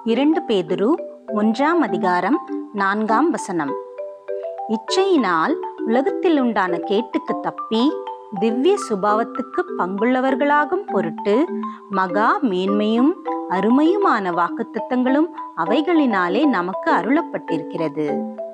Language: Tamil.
2 பேதுரு 1ஆம் அதிகாரம் 4ஆம் வசனம். இச்சையினால் உலகத்தில் உண்டான கேட்டுக்கு தப்பி திவ்ய சுபாவத்துக்கு பங்குள்ளவர்களாகும் பொருட்டு மகா மேன்மையும் அருமையுமான வாக்குத்தத்தங்களும் அவைகளினாலே நமக்கு அருளப்பட்டிருக்கிறது.